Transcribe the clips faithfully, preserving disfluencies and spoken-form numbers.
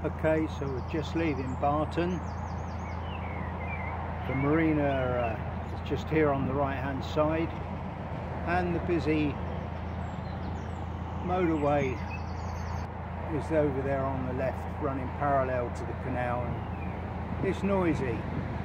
Okay, so we're just leaving Barton. The marina uh, is just here on the right hand side, and the busy motorway is over there on the left, running parallel to the canal, and it's noisy.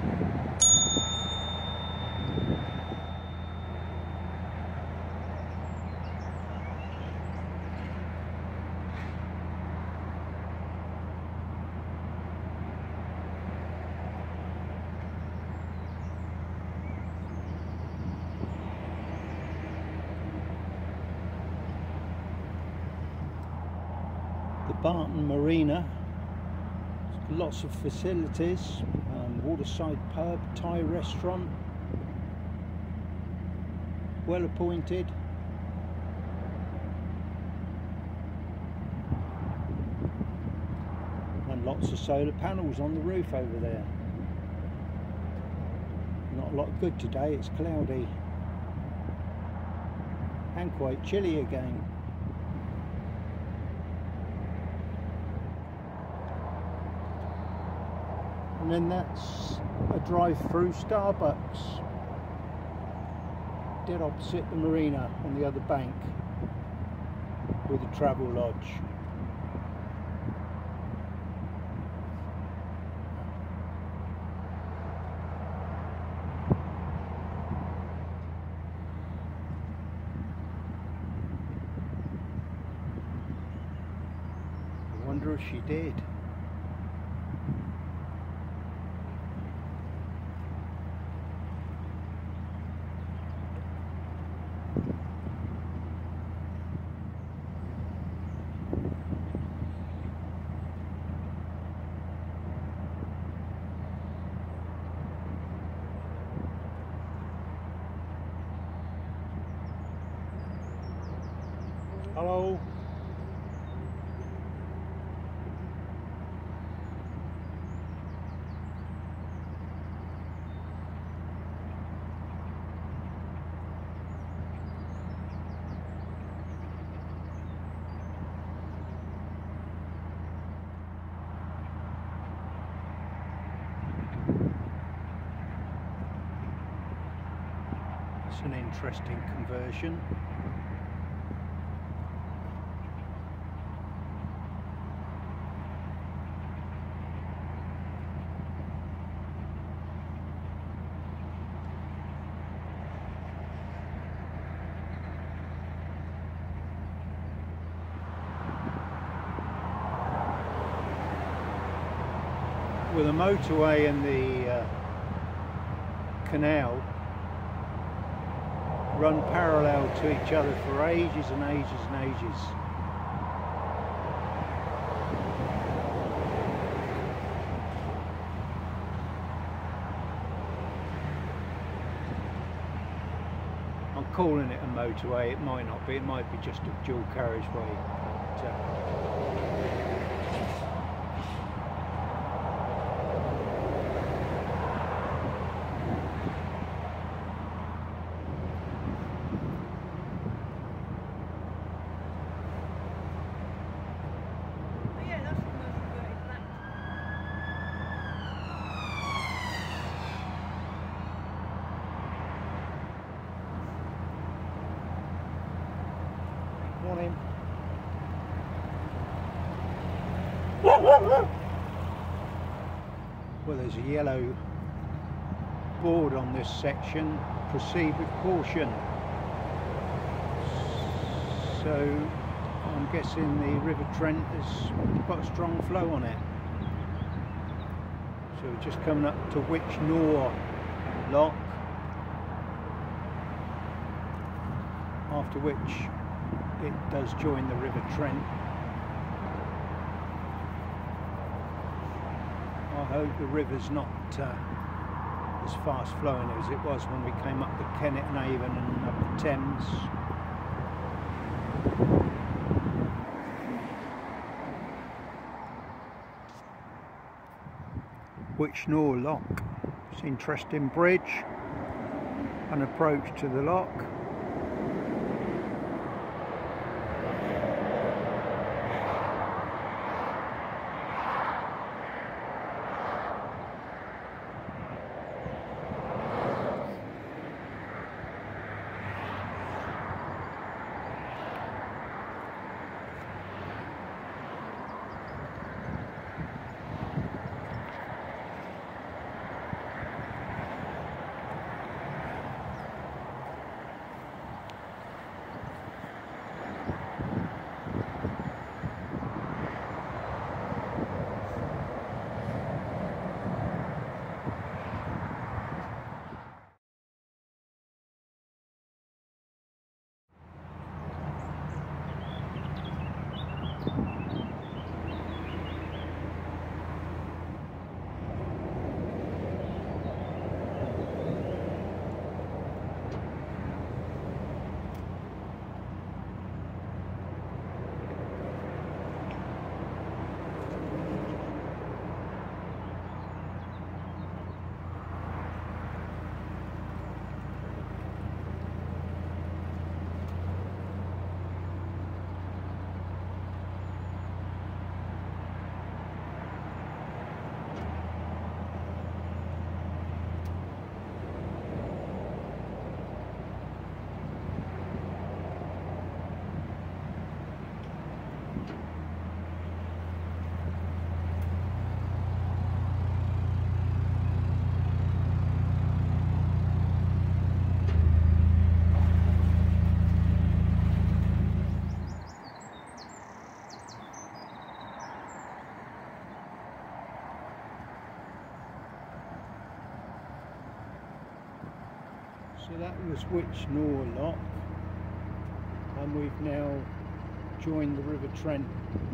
The Barton Marina, lots of facilities, um, waterside pub, Thai restaurant, well appointed. And lots of solar panels on the roof over there. Not a lot of good today, it's cloudy and quite chilly again. And then that's a drive-through Starbucks, dead opposite the marina on the other bank, with a travel lodge. I wonder if she did. Hello. It's an interesting conversion. With the motorway and the uh, canal run parallel to each other for ages and ages and ages. I'm calling it a motorway, it might not be, it might be just a dual carriageway. But, uh, morning. Well, there's a yellow board on this section, proceed with caution. So I'm guessing the River Trent has got a strong flow on it. So we're just coming up to Witchnor Lock, after which it does join the River Trent. I hope the river's not uh, as fast flowing as it was when we came up the Kennet and Avon and up the Thames. Witchnor Lock. It's an interesting bridge, an approach to the lock. So that was Wyche Nor Lock, and we've now joined the River Trent.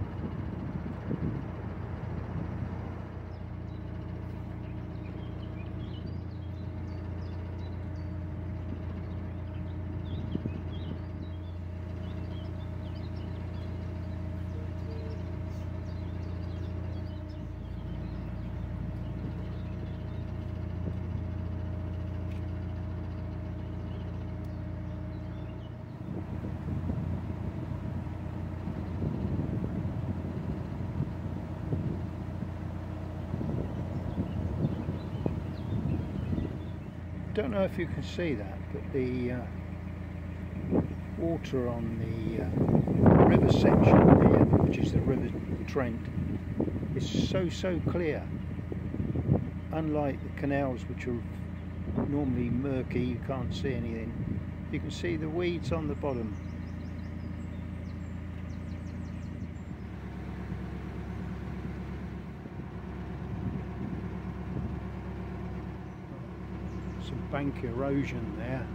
Don't know if you can see that, but the uh, water on the uh, river section here, which is the River Trent, is so so clear, unlike the canals which are normally murky, you can't see anything. You can see the weeds on the bottom. Some bank erosion there.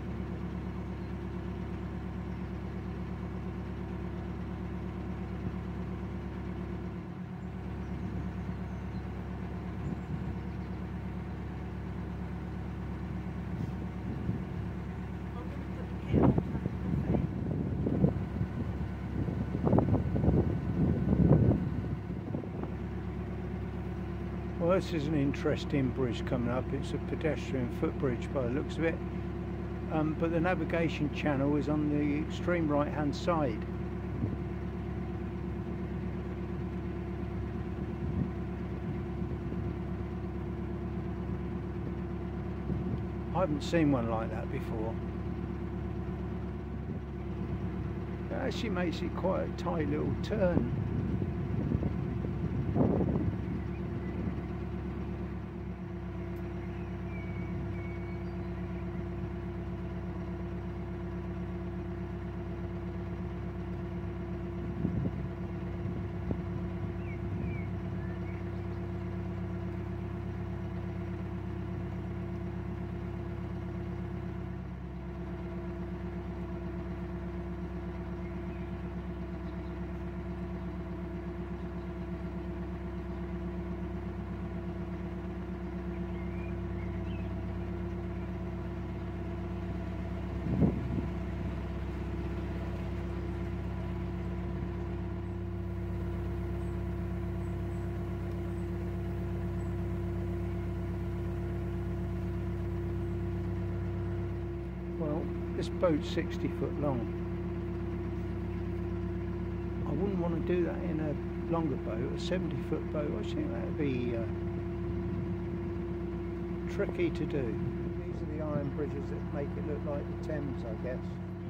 Well, this is an interesting bridge coming up. It's a pedestrian footbridge by the looks of it, um, but the navigation channel is on the extreme right hand side. I haven't seen one like that before. It actually makes it quite a tight little turn. Well, this boat's sixty foot long. I wouldn't want to do that in a longer boat, a seventy foot boat. I think that would be uh, tricky to do. These are the iron bridges that make it look like the Thames, I guess.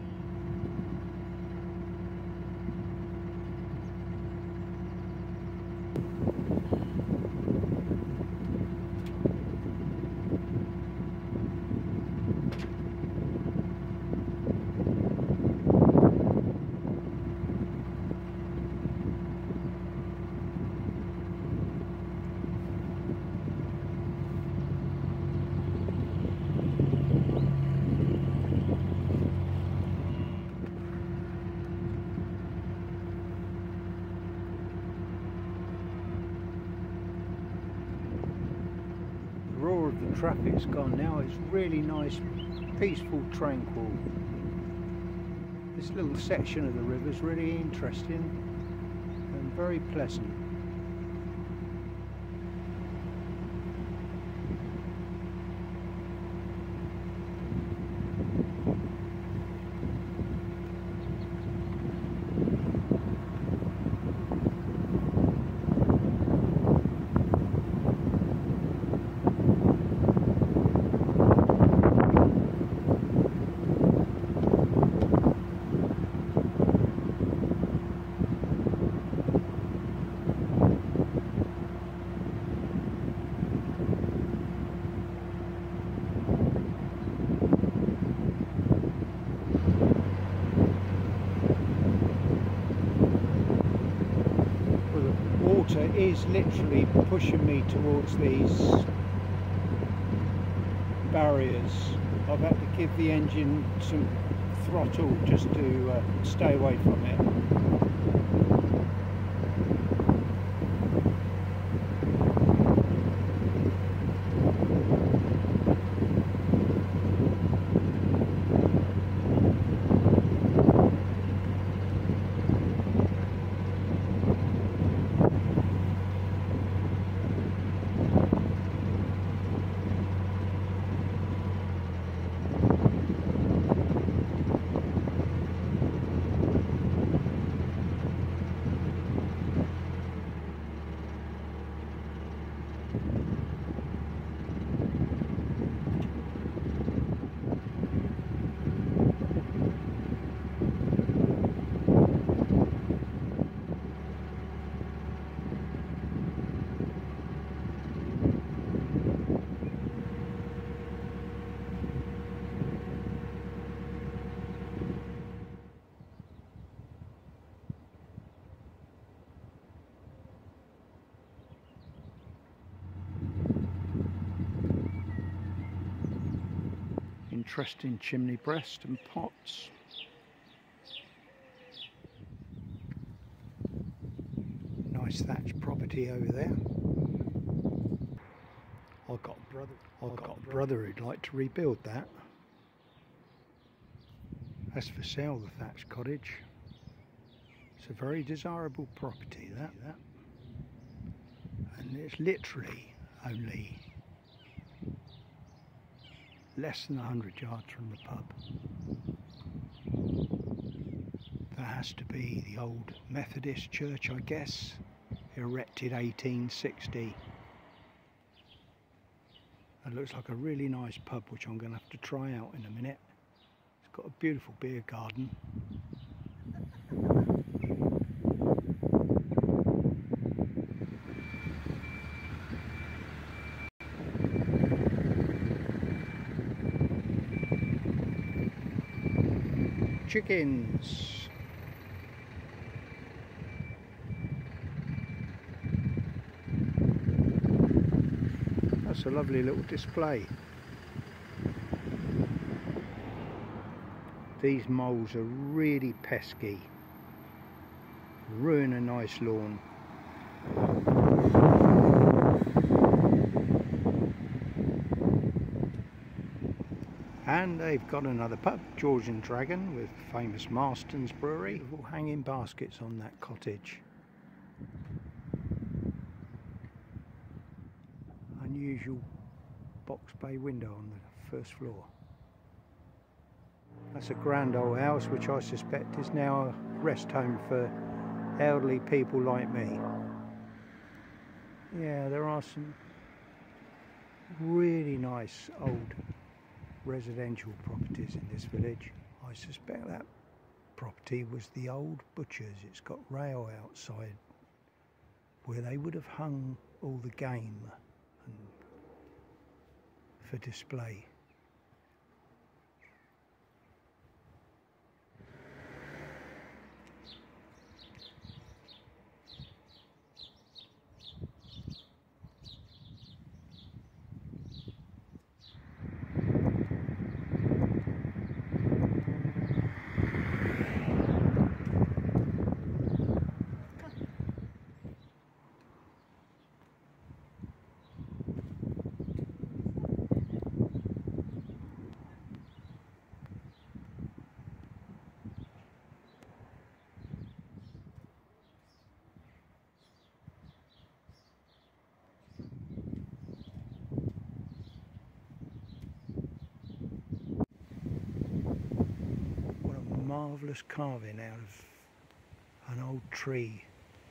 The traffic's gone now. It's really nice, peaceful, tranquil. This little section of the river is really interesting and very pleasant. Is literally pushing me towards these barriers I've had to give the engine some throttle just to uh, stay away from it. Interesting chimney breast and pots. Nice thatched property over there. I've got a brother. I've got a brother who'd like to rebuild that. That's for sale, the thatched cottage. It's a very desirable property, that. that. And it's literally only less than a hundred yards from the pub. That has to be the old Methodist church, I guess, erected eighteen sixty. It looks like a really nice pub, which I'm going to have to try out in a minute. It's got a beautiful beer garden. Chickens. That's a lovely little display. These moles are really pesky. Ruin a nice lawn. And they've got another pub, George and Dragon, with famous Marston's Brewery. Little hanging baskets on that cottage. Unusual box bay window on the first floor. That's a grand old house, which I suspect is now a rest home for elderly people like me. Yeah, there are some really nice old residential properties in this village. I suspect that property was the old butcher's. It's got rail outside where they would have hung all the game and for display. Marvellous carving out of an old tree.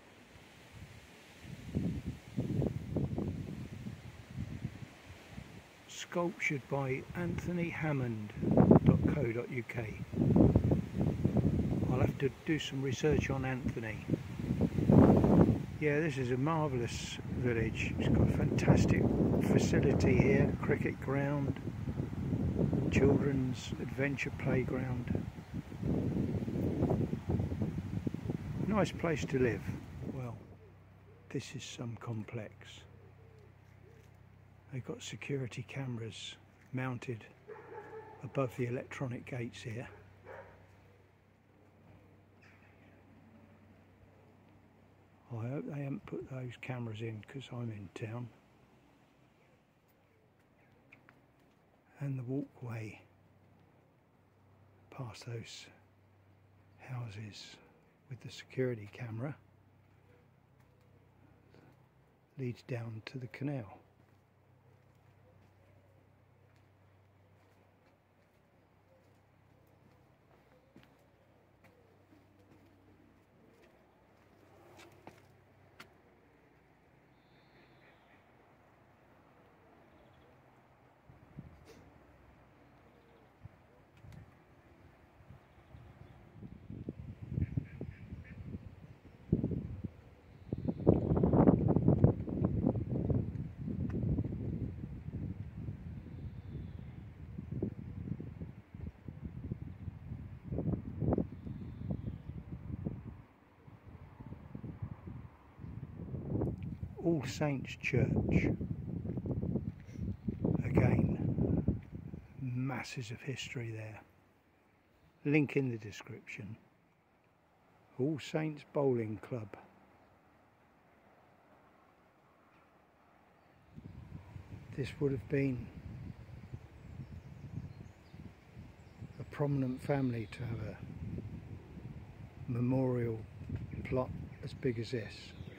Sculptured by Anthony Hammond dot co dot U K. I'll have to do some research on Anthony. Yeah, this is a marvellous village. It's got a fantastic facility here, cricket ground, children's adventure playground. Nice place to live. Well, this is some complex. They've got security cameras mounted above the electronic gates here. I hope they haven't put those cameras in because I'm in town. And the walkway past those houses with the security camera leads down to the canal. All Saints Church, again, masses of history there. Link in the description. All Saints Bowling Club. This would have been a prominent family to have a memorial plot as big as this.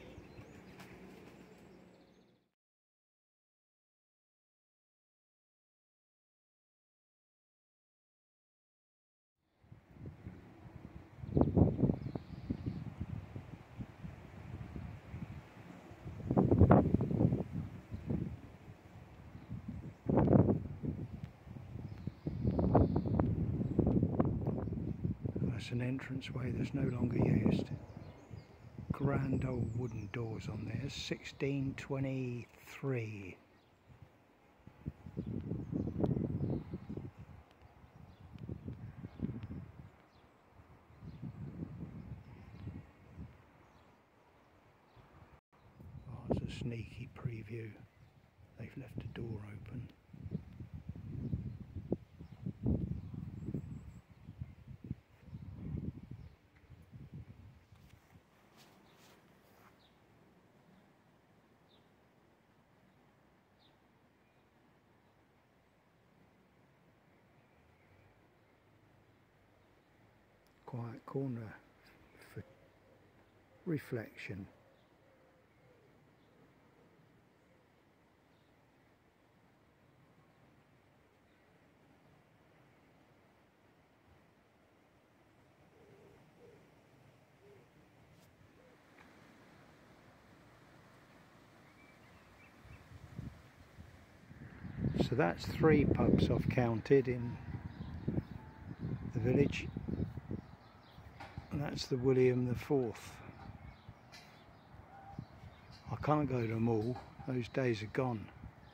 That's an entranceway that's no longer used. Grand old wooden doors on there, sixteen twenty-three. Oh, it's a sneaky preview. They've left the door open. Quiet corner for reflection. So that's three pubs I've counted in the village. And that's the William the Fourth. I can't go to them all, those days are gone.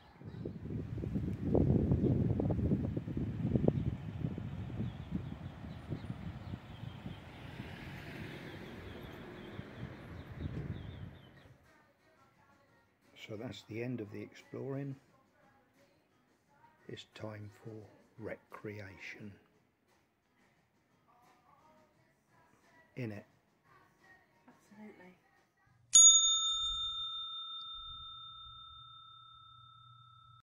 So that's the end of the exploring. It's time for recreation. In it.